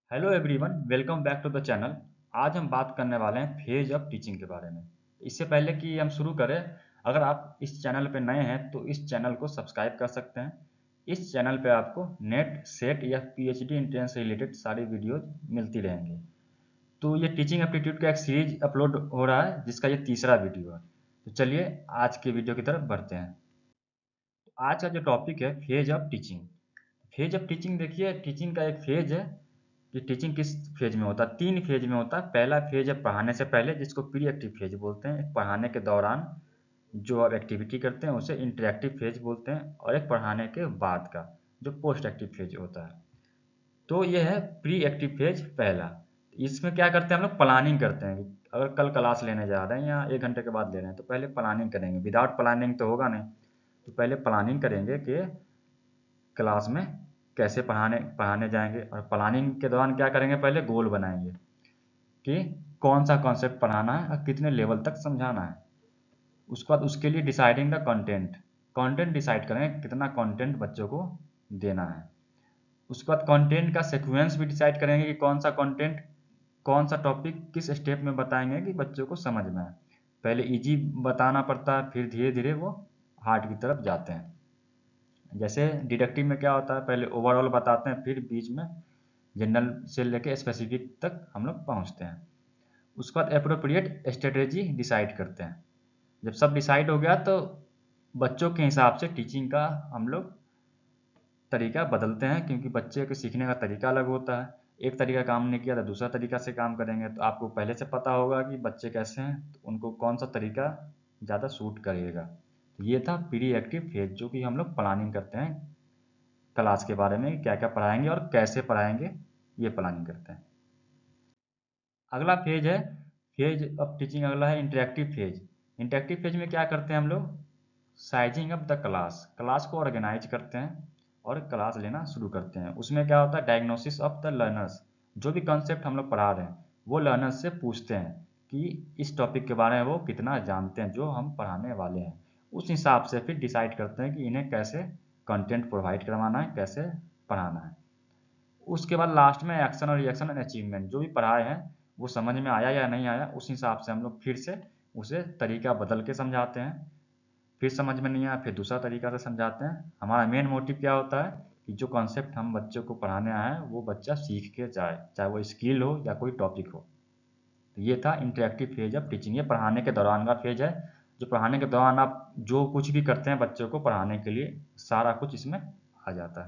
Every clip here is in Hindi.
Hello everyone, welcome back to the channel. आज हम बात करने वाले हैं फेज ऑफ टीचिंग के बारे में। इससे पहले कि हम शुरू करें, अगर आप इस चैनल पर नए हैं तो इस चैनल को सब्सक्राइब कर सकते हैं। इस चैनल पे आपको नेट सेट या पीएचडी एंट्रेंस से रिलेटेड सारी वीडियोज मिलती रहेंगी। तो ये टीचिंग एप्टीट्यूड का एक सीरीज अपलोड हो रहा है जिसका ये तीसरा वीडियो है। तो चलिए आज के वीडियो की तरफ बढ़ते हैं। तो आज का जो टॉपिक है phase of teaching. Phase of teaching, देखिए टीचिंग का एक फेज है कि टीचिंग किस फेज में होता है। 3 फेज में होता है। पहला फेज है पढ़ाने से पहले, जिसको प्री एक्टिव फेज बोलते हैं। एक पढ़ाने के दौरान जो आप एक्टिविटी करते हैं उसे इंटरेक्टिव फेज बोलते हैं, और एक पढ़ाने के बाद का जो पोस्ट एक्टिव फेज होता है। तो ये है प्री एक्टिव फेज पहला। इसमें क्या करते हैं हम लोग, प्लानिंग करते हैं। अगर कल क्लास लेने जा रहे हैं या 1 घंटे के बाद ले रहे हैं तो पहले प्लानिंग करेंगे। विदाउट प्लानिंग तो होगा नहीं, तो पहले प्लानिंग करेंगे कि क्लास में कैसे पढ़ाने पढ़ाने जाएंगे। और प्लानिंग के दौरान क्या करेंगे, पहले गोल बनाएंगे कि कौन सा कॉन्सेप्ट पढ़ाना है और कितने लेवल तक समझाना है। उसके बाद उसके लिए deciding the content, content decide करेंगे कितना कंटेंट बच्चों को देना है। उसके बाद कंटेंट का सीक्वेंस भी डिसाइड करेंगे कि कौन सा कंटेंट, कौन सा टॉपिक किस स्टेप में बताएंगे कि बच्चों को समझ में आए। पहले इजी बताना पड़ता है, फिर धीरे धीरे वो हार्ड की तरफ जाते हैं। जैसे डिडक्टिव में क्या होता है, पहले ओवरऑल बताते हैं, फिर बीच में जनरल से लेके स्पेसिफिक तक हम लोग पहुंचते हैं। उसके बाद अप्रोप्रिएट स्ट्रेटेजी डिसाइड करते हैं। जब सब डिसाइड हो गया तो बच्चों के हिसाब से टीचिंग का हम लोग तरीका बदलते हैं, क्योंकि बच्चे के सीखने का तरीका अलग होता है। एक तरीका काम नहीं किया तो दूसरा तरीका से काम करेंगे। तो आपको पहले से पता होगा कि बच्चे कैसे हैं, तो उनको कौन सा तरीका ज़्यादा सूट करेगा। तो ये था प्री एक्टिव फेज, जो कि हम लोग प्लानिंग करते हैं क्लास के बारे में, क्या क्या पढ़ाएंगे और कैसे पढ़ाएंगे, ये प्लानिंग करते हैं। अगला फेज है फेज ऑफ टीचिंग, अगला है इंटरेक्टिव फेज। इंटरेक्टिव फेज में क्या करते हैं हम लोग, sizing up the class, class को ऑर्गेनाइज करते हैं और क्लास लेना शुरू करते हैं। उसमें क्या होता है, डायग्नोसिस ऑफ द लर्नर्स। जो भी कंसेप्ट हम लोग पढ़ा रहे हैं वो लर्नर्स से पूछते हैं कि इस टॉपिक के बारे में वो कितना जानते हैं जो हम पढ़ाने वाले हैं। उस हिसाब से फिर डिसाइड करते हैं कि इन्हें कैसे कंटेंट प्रोवाइड करवाना है, कैसे पढ़ाना है। उसके बाद लास्ट में एक्शन और रिएक्शन एंड अचीवमेंट, जो भी पढ़ाए हैं वो समझ में आया या नहीं आया, उस हिसाब से हम लोग फिर से उसे तरीका बदल के समझाते हैं। फिर समझ में नहीं आया फिर दूसरा तरीका से समझाते हैं। हमारा मेन मोटिव क्या होता है कि जो कॉन्सेप्ट हम बच्चों को पढ़ाने आए हैं वो बच्चा सीख के जाए, चाहे वो स्किल हो या कोई टॉपिक हो। तो ये था इंटरेक्टिव फेज ऑफ टीचिंग। ये पढ़ाने के दौरान का फेज है। जो पढ़ाने के दौरान आप जो कुछ भी करते हैं बच्चों को पढ़ाने के लिए, सारा कुछ इसमें आ जाता है।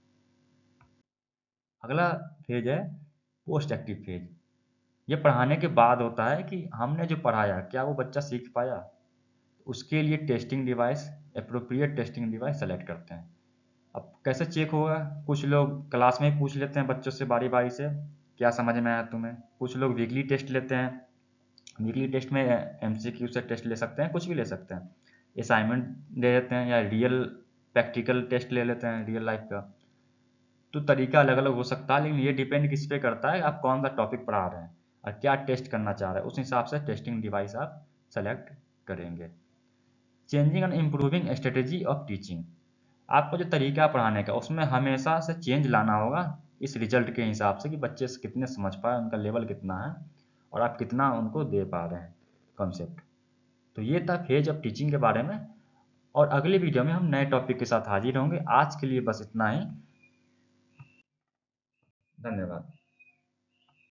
अगला फेज है पोस्ट एक्टिव फेज। ये पढ़ाने के बाद होता है कि हमने जो पढ़ाया क्या वो बच्चा सीख पाया। उसके लिए testing device, appropriate testing device select करते हैं। अब कैसे चेक होगा, कुछ लोग क्लास में ही पूछ लेते हैं बच्चों से बारी बारी से, क्या समझ में आया तुम्हें। कुछ लोग वीकली टेस्ट लेते हैं। वीकली टेस्ट में एमसीक्यू से टेस्ट ले सकते हैं, कुछ भी ले सकते हैं। असाइनमेंट दे देते हैं या रियल प्रैक्टिकल टेस्ट ले लेते हैं रियल लाइफ का। तो तरीका अलग अलग हो सकता है, लेकिन ये डिपेंड किस पे करता है, आप कौन सा टॉपिक पढ़ा रहे हैं और क्या टेस्ट करना चाह रहे हैं। उस हिसाब से टेस्टिंग डिवाइस आप सेलेक्ट करेंगे। Changing and improving strategy of teaching, आपको जो तरीका पढ़ाने का उसमें हमेशा से चेंज लाना होगा इस रिजल्ट के हिसाब से कि बच्चे कितने समझ पाए, उनका लेवल कितना है और आप कितना उनको दे पा रहे हैं कॉन्सेप्ट। तो ये था फेज ऑफ टीचिंग के बारे में। और अगली वीडियो में हम नए टॉपिक के साथ हाजिर होंगे। आज के लिए बस इतना ही। धन्यवाद।